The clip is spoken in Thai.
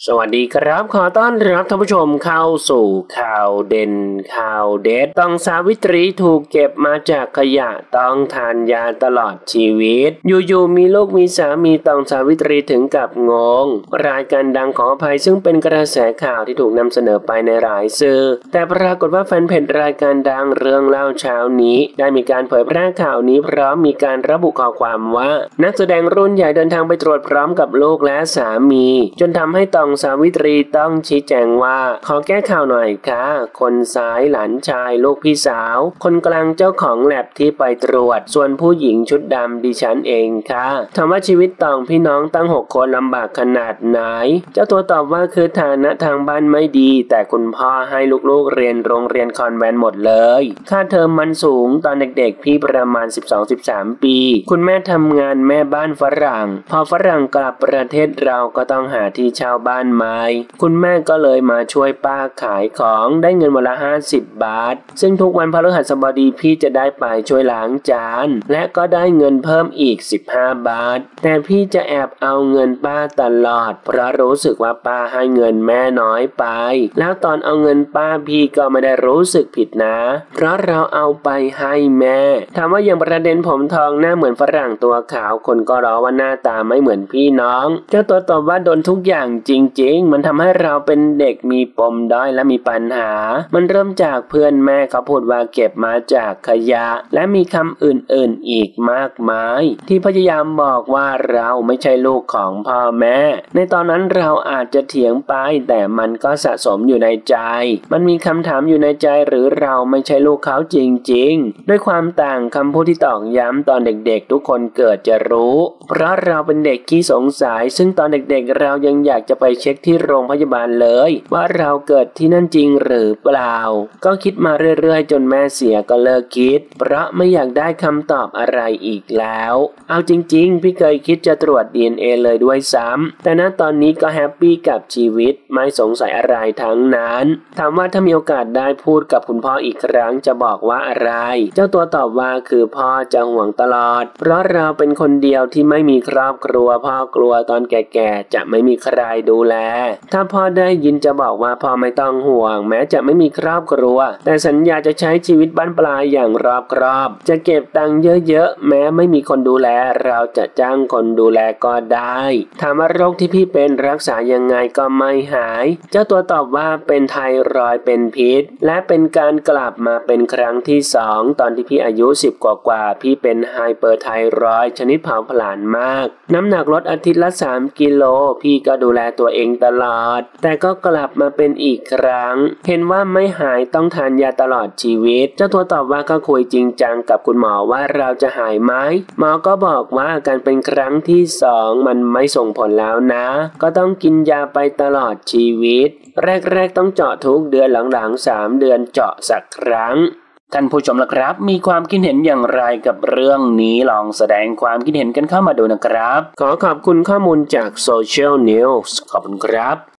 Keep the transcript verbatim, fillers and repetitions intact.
สวัสดีครับขอต้อนรับท่านผู้ชมเข้าสู่ข่าวเด่นข่าวเด็ดต้องสาวิตรีถูกเก็บมาจากขยะต้องทานยาตลอดชีวิตอยู่ๆมีลูกมีสามีต้องสาวิตรีถึงกับงงรายการดังขออภัยซึ่งเป็นกระแสข่าวที่ถูกนำเสนอไปในหลายสื่อแต่ปรากฏว่าแฟนเพจรายการดังเรื่องเล่าเช้านี้ได้มีการเผยแพร่ข่าวนี้พร้อมมีการระบุข้อความว่านักแสดงรุ่นใหญ่เดินทางไปตรวจพร้อมกับลูกและสามีจนทำให้ต้องสาวิตรีต้องชี้แจงว่าขอแก้ข่าวหน่อยค่ะคนซ้ายหลานชายลูกพี่สาวคนกลางเจ้าของแลบที่ไปตรวจส่วนผู้หญิงชุดดำดิฉันเองค่ะถามว่าชีวิตตองพี่น้องตั้งหกคนลำบากขนาดไหนเจ้าตัวตอบว่าคือฐานะทางบ้านไม่ดีแต่คุณพ่อให้ลูกๆเรียนโรงเรียนคอนแวนต์หมดเลยค่าเทอมมันสูงตอนเด็กๆพี่ประมาณ สิบสอง สิบสาม ปีคุณแม่ทำงานแม่บ้านฝรั่งพอฝรั่งกลับประเทศเราก็ต้องหาที่เช่าบ้านไม้คุณแม่ก็เลยมาช่วยป้าขายของได้เงินวันละห้าสิบบาทซึ่งทุกวันพฤหัสบดีพี่จะได้ไปช่วยล้างจานและก็ได้เงินเพิ่มอีกสิบห้าบาทแต่พี่จะแอบเอาเงินป้าตลอดเพราะรู้สึกว่าป้าให้เงินแม่น้อยไปแล้วตอนเอาเงินป้าพี่ก็ไม่ได้รู้สึกผิดนะเพราะเราเอาไปให้แม่ถามว่าอย่างประเด็นผมทองหน้าเหมือนฝรั่งตัวขาวคนก็ร้อว่าหน้าตาไม่เหมือนพี่น้องเจ้าตัวตอบว่าโดนทุกอย่างจริงๆมันทำให้เราเป็นเด็กมีปมด้อยและมีปัญหามันเริ่มจากเพื่อนแม่เขาพูดว่าเก็บมาจากขยะและมีคำอื่นๆอีกมากมายที่พยายามบอกว่าเราไม่ใช่ลูกของพ่อแม่ในตอนนั้นเราอาจจะเถียงไปแต่มันก็สะสมอยู่ในใจมันมีคำถามอยู่ในใจหรือเราไม่ใช่ลูกเขาจริงๆด้วยความต่างคำพูดที่ตอกย้ำตอนเด็กๆทุกคนเกิดจะรู้เพราะเราเป็นเด็กขี้สงสัยซึ่งตอนเด็กๆเรายังอยากจะไปเช็คที่โรงพยาบาลเลยว่าเราเกิดที่นั่นจริงหรือเปล่าก็คิดมาเรื่อยๆจนแม่เสียก็เลิกคิดเพราะไม่อยากได้คำตอบอะไรอีกแล้วเอาจริงๆพี่เคยคิดจะตรวจ ดี เอ็น เอ เลยด้วยซ้ำแต่ณตอนนี้ก็แฮปปี้กับชีวิตไม่สงสัยอะไรทั้งนั้นถามว่าถ้ามีโอกาสได้พูดกับคุณพ่ออีกครั้งจะบอกว่าอะไรเจ้าตัวตอบว่าคือพ่อจะห่วงตลอดเพราะเราเป็นคนเดียวที่ไม่มีครอบครัวพ่อกลัวตอนแก่ๆจะไม่มีใครดูแลถ้าพ่อได้ยินจะบอกว่าพ่อไม่ต้องห่วงแม้จะไม่มีครอบครัวแต่สัญญาจะใช้ชีวิตบ้านปลายอย่างรอบครอบจะเก็บตังค์เยอะๆแม้ไม่มีคนดูแลเราจะจ้างคนดูแลก็ได้ถามว่าโรคที่พี่เป็นรักษายังไงก็ไม่หายเจ้าตัวตอบว่าเป็นไทรอยด์เป็นพิษและเป็นการกลับมาเป็นครั้งที่สองตอนที่พี่อายุสิบกว่าๆพี่เป็นไฮเปอร์ไทรอยด์ชนิดเผาผลาญมากน้ำหนักลดอาทิตย์ละสามกิโลพี่ก็ดูแลตัวเองตลอดแต่ก็กลับมาเป็นอีกครั้งเห็นว่าไม่หายต้องทานยาตลอดชีวิตเจ้าตัวตอบว่าก็คุยจริงจังกับคุณหมอว่าเราจะหายไหมหมอก็บอกว่าการเป็นครั้งที่สองมันไม่ส่งผลแล้วนะก็ต้องกินยาไปตลอดชีวิตแรกๆต้องเจาะทุกเดือนหลังๆสามเดือนเจาะสักครั้งท่านผู้ชมล่ะครับมีความคิดเห็นอย่างไรกับเรื่องนี้ลองแสดงความคิดเห็นกันเข้ามาดูนะครับขอขอบคุณข้อมูลจาก Social News ขอบคุณครับ